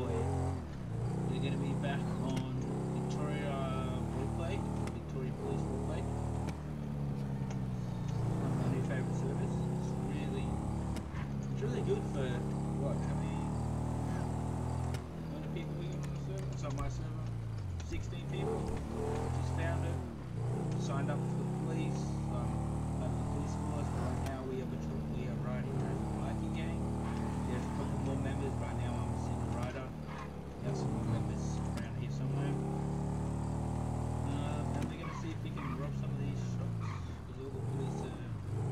We're going to be back on Victoria Roleplay, Victoria Police Roleplay. My new favourite service. It's really good for what? How many people we got on the server? It's on my server. 16 people. Just found it. Signed up for the police. At the police force. But right now we are riding a biking gang. There's a couple more members. Right now I'm a single rider. We have some more members around here somewhere. And we're going to see if we can rob some of these shops. Because all the police are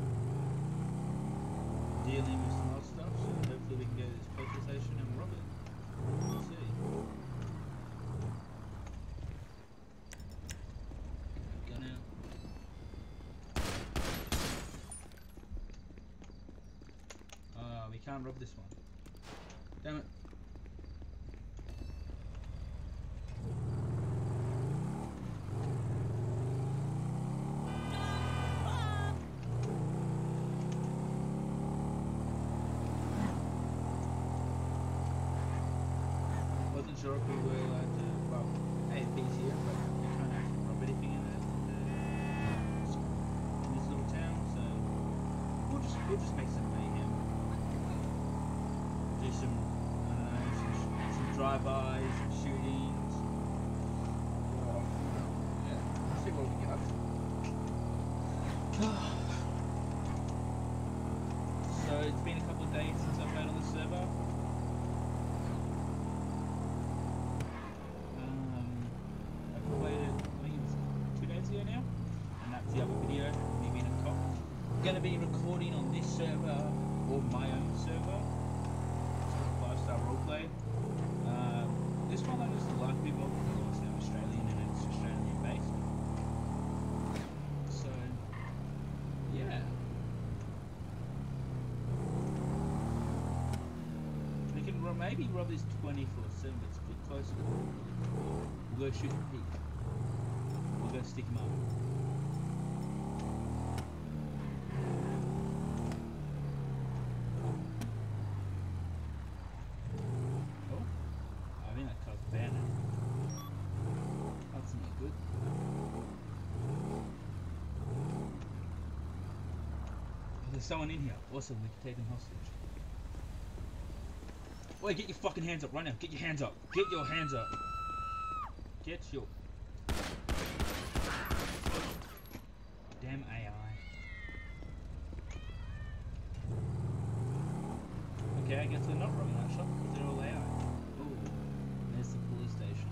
dealing with some odd stuff. So hopefully we can go to this petrol station and rob it. We'll see. Gun out. We can't rob this one. Damn it. Wasn't sure if we were allowed to, well, AFP's here, but we can't actually rob anything in this little town, so we'll just make some mayhem. Do some, I don't know, some drive-bys, some shootings. Yeah, let's see what we can get up to. So it's been a couple of days since I've played on the server. I played it, I think it was 2 days ago now, and that's the other video, me being a cop. I'm going to be recording on this server, or my own server. 5-star roleplay. This one I just like a bit more because obviously I'm Australian and it's Australian based. So, yeah. We can maybe rob this 24/7, but it's a bit closer. We'll go shoot the pig. We'll go stick him up. There's someone in here. Awesome, we can take them hostage. Wait, get your fucking hands up right now. Get your hands up. Get your hands up. Get your... Damn AI. Okay, I guess we're not robbing that shop because they're all AI. Ooh, there's the police station.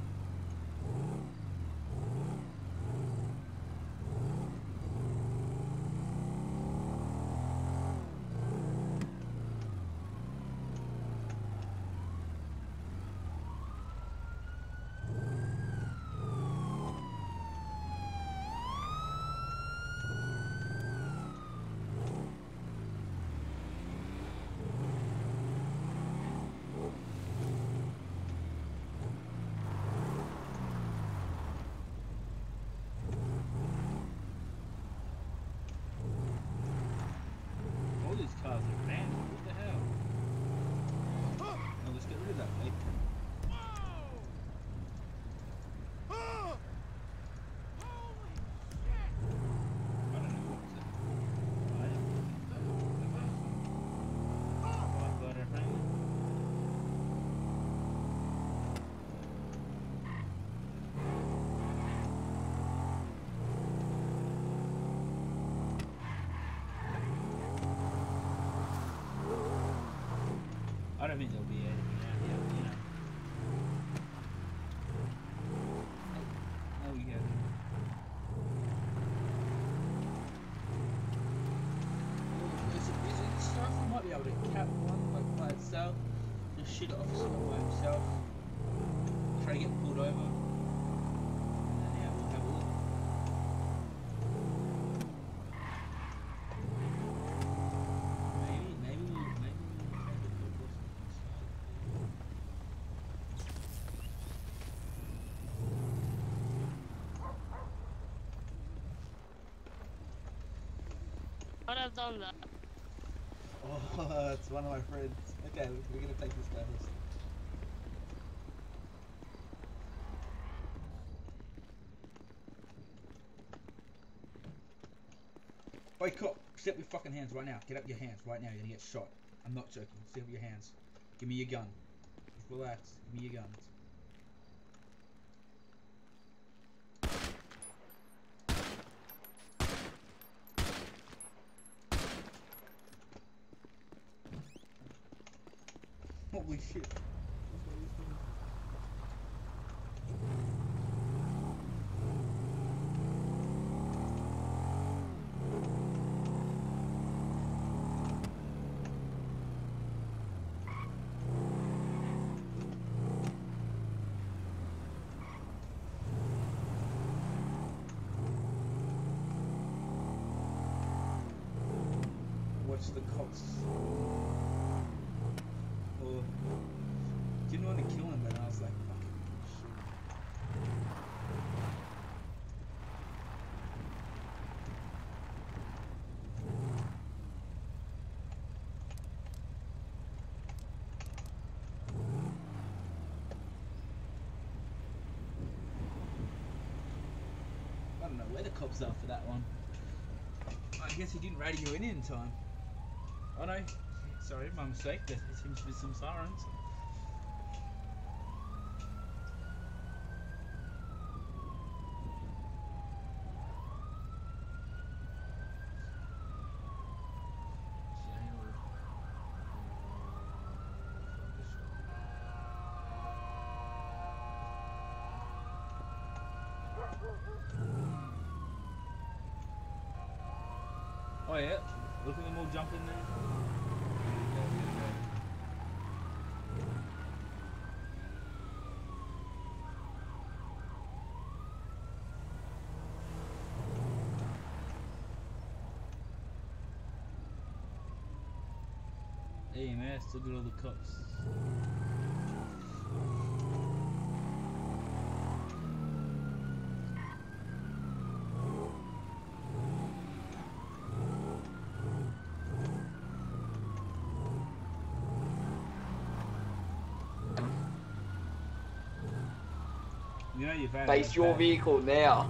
Cars are abandoned. What the hell? Oh, let's get rid of that, mate. I don't know what was it. I don't know. I don't think there'll be anything out here, you know. There we go. All the police are busy and stuff. I might be able to cap one like by itself. Just shit it off someone by himself. Try to get pulled over. And then yeah, we'll have a look. I'd have done that. Oh, it's one of my friends. Okay, we're gonna take this guy hostage. Wait, cop, sit up your fucking hands right now. Get up your hands right now. You're gonna get shot. I'm not joking. Sit up your hands. Give me your gun. Just relax. Give me your guns. Holy shit. What's the cops? Or didn't want to kill him, but I was like, fuck it, shoot. I don't know where the cops are for that one. I guess he didn't radio it in time. Oh no, sorry, my mistake. There seems to be some sirens. Oh yeah, look at them all jumping there. EMS, look at all the cops. You know you've had Face your vehicle now.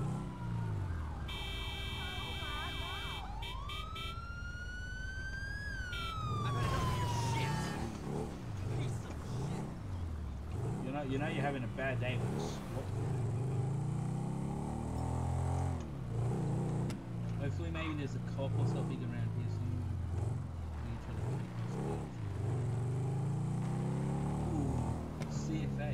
You know you're having a bad day with this. Hopefully maybe there's a cop or something around here soon. Ooh, CFA.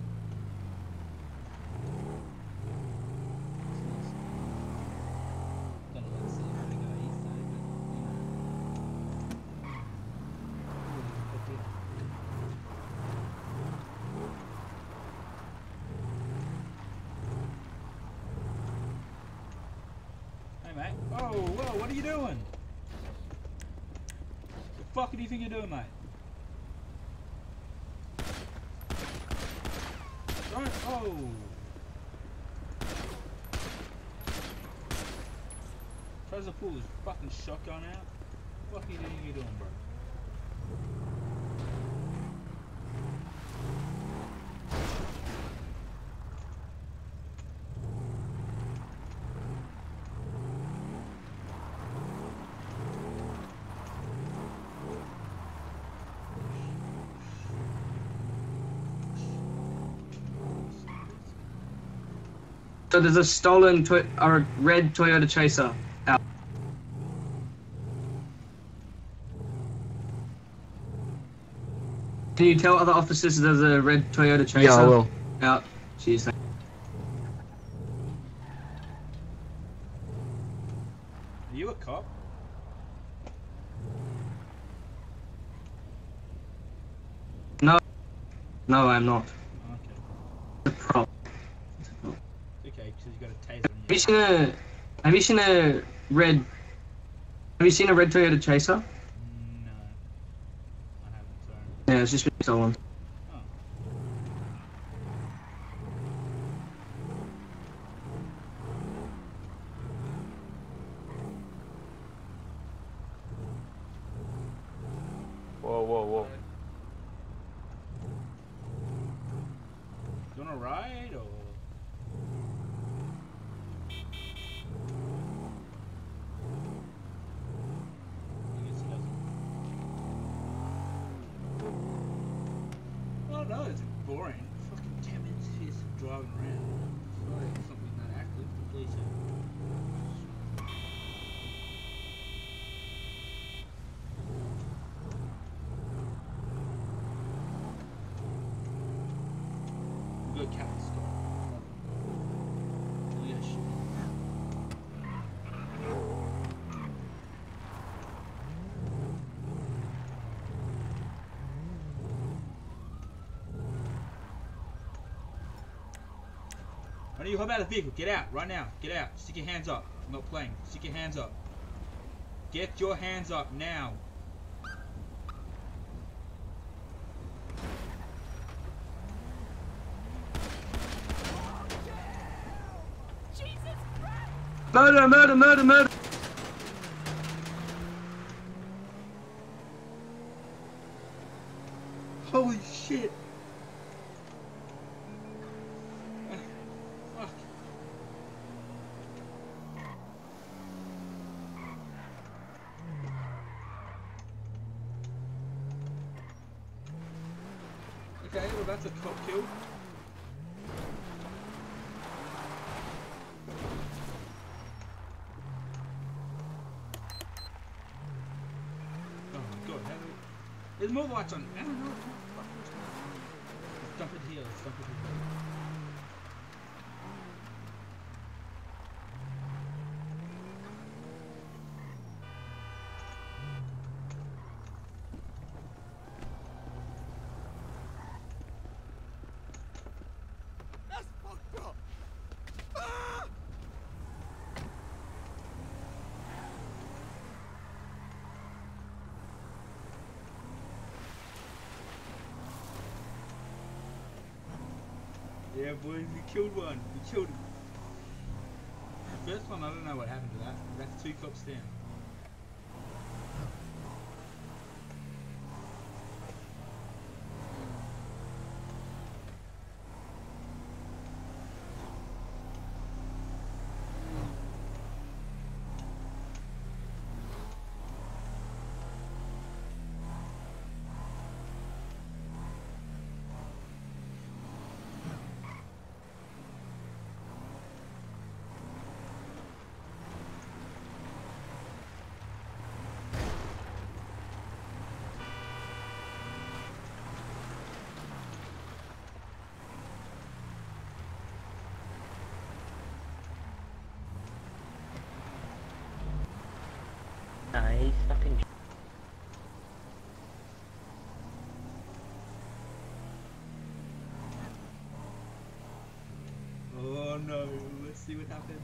Don't know what CFA guy is though, but you know. Hey mate. Oh, whoa, what are you doing? The fuck do you think you're doing, mate? Don't, oh. Tries to pull his fucking shotgun out. What the fuck do you think you're doing, bro? So there's a stolen or a red Toyota Chaser out. Can you tell other officers there's a red Toyota Chaser? Yeah, I will. Out. Cheers. Are you a cop? No. No, I'm not. Okay. The prop. It's okay, because you got a taser on Have you seen a? Have you seen a red? Have you seen a red Toyota Chaser? No. I haven't, sorry. Yeah, it's just been stolen. Oh. Whoa, whoa, whoa. You wanna ride or? no, it's boring. Fucking 10 minutes here driving around. Sorry, it's not being that active, but please. We've got Captain Scott. Oh, yeah, shit. I need you hop out of the vehicle. Get out right now. Get out. Stick your hands up. I'm not playing. Stick your hands up. Get your hands up now. Murder, murder, murder, murder. Holy shit. Fuck. Okay, well that's a cop kill. Oh my god, how do we... There's more lights on. I don't know. Let's dump it here. Let's dump it here. That's fucked up. Yeah, boys, we killed one. We killed him. The first one, I don't know what happened to that. That's 2 cops down. Nah, he's fucking. Oh no, let's see what happened.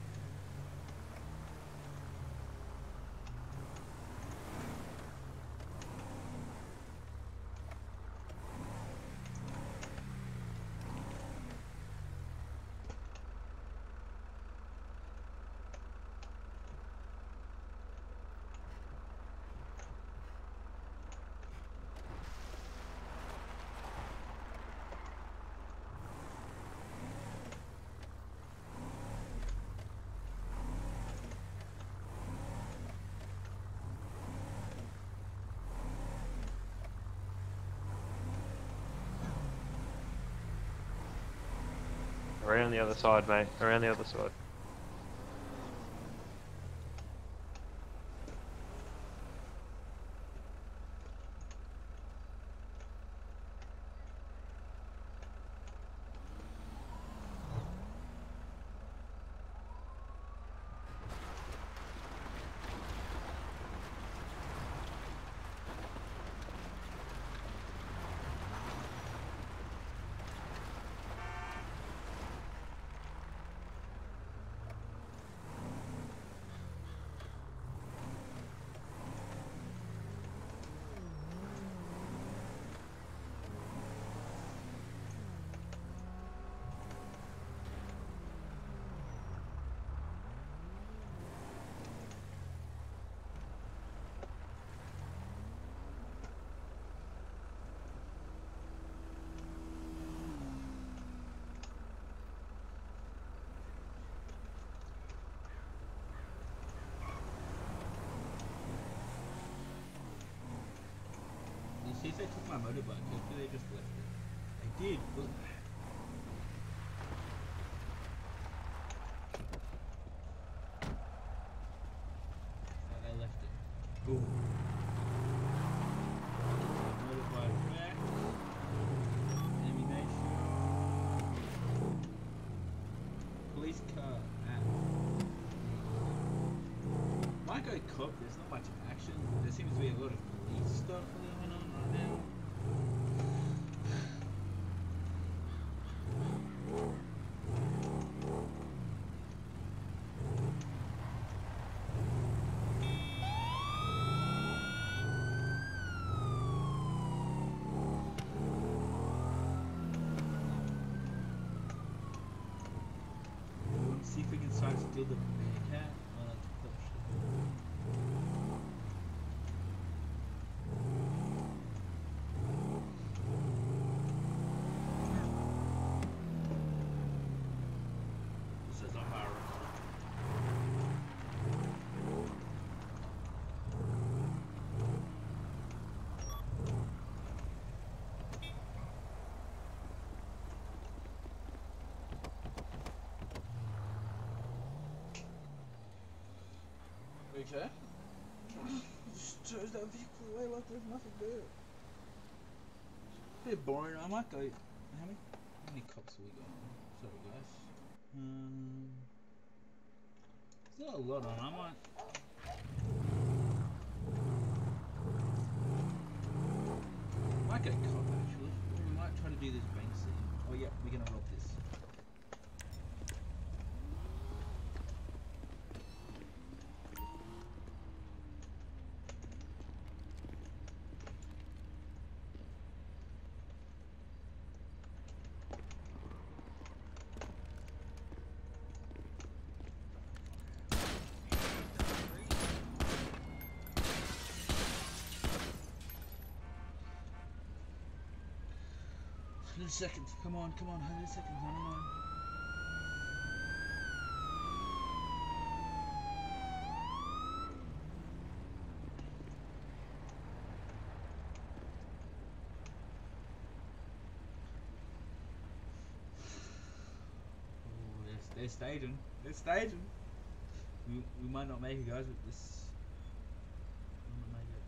Around the other side, mate. Around the other side. You see, they took my motorbike. Hopefully they just left it. I did. But... I left it. Ooh. Motorbike back. Ammunition. Police car. Might go cop. There's not much action. There seems to be a lot of police stuff going on right now. See if we can start to steal the Bearcat. This is a horror. Okay. Just throws that vehicle away like there's nothing there. Bit boring. I might go. How many cops have we got? Sorry, guys. There's not a lot on. I might go cop actually. Or we might try to do this bank scene. Oh yeah, we're gonna rob this. Hundred seconds. Come on, come on. 100 seconds. 99. Oh, they're staging. They're staging. We might not make it, guys, with this. We might not make it.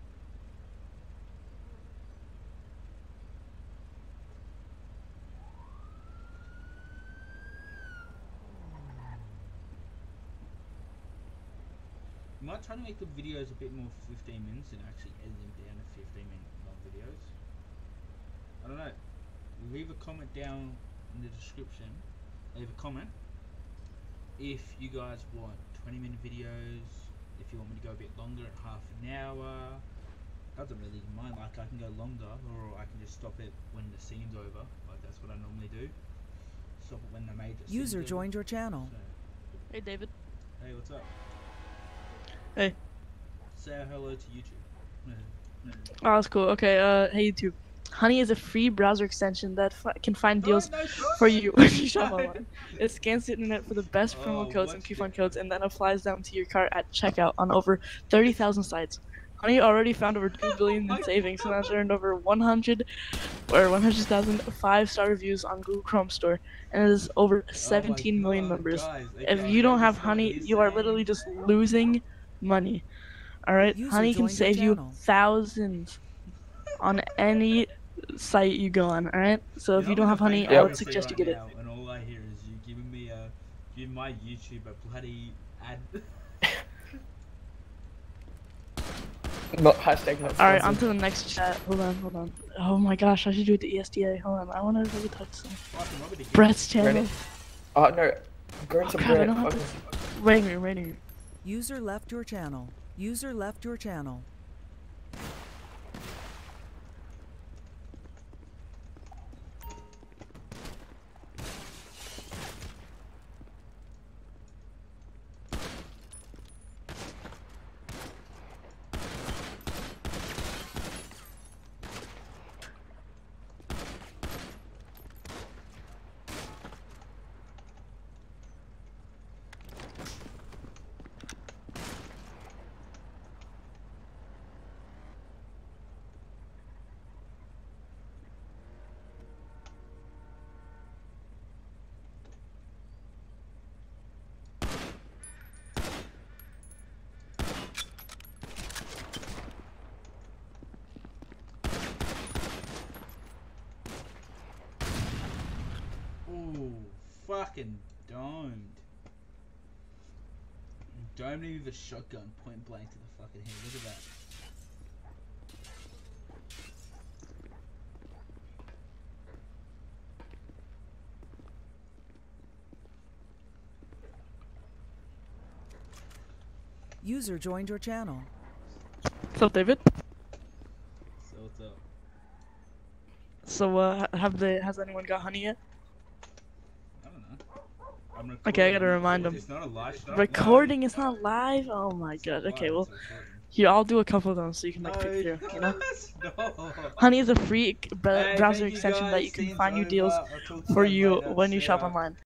I might try to make the videos a bit more 15 minutes and actually edit them down to 15-minute long videos. I don't know. Leave a comment down in the description. Leave a comment if you guys want 20-minute videos, if you want me to go a bit longer at half an hour. Doesn't really mind, like I can go longer or I can just stop it when the scene's over. Like that's what I normally do. Stop it when the major scene's User over. joined your channel. So, Hey, David. hey, what's up? Hey. Say hello to YouTube. Oh, that's cool. Okay, hey, YouTube. Honey is a free browser extension that can find deals for you when you shop online. It scans the internet for the best promo codes and coupon codes and then applies them to your cart at checkout on over 30,000 sites. Honey already found over 2 billion in savings and has earned over 100,000 5-star reviews on Google Chrome Store and has over 17 million members. If you don't have Honey, you are literally just losing money. Alright? User Honey can joined your save you channel. thousands on any site you go on, alright? So if you don't have Honey, I Yep. would suggest you get it. And all I hear is you giving me giving my YouTube a bloody ad. Not hashtag not Alright, sponsored. on to the next chat. Hold on. Oh my gosh, I should do it the ESDA. Hold on, I want to really touch some. Brett's channel. Ready? Oh no, go into crap, I Brett. don't have Fucking- Waiting here. User left your channel. User left your channel. fucking domed. Domed me with a shotgun point blank to the fucking head. Look at that. User joined your channel. What's up, David? So what's up? So, has anyone got honey yet? I don't know. I'm Okay, I gotta recording. remind him. It's not a live stream. Recording is not live? Oh my god. Okay, well, here, I'll do a couple of them so you can, like, pick through, you know? No. Honey is a free Hey, browser thank you extension that guys. you can Scenes find you over. deals I'll talk to for guys you later. when you See shop ya. online.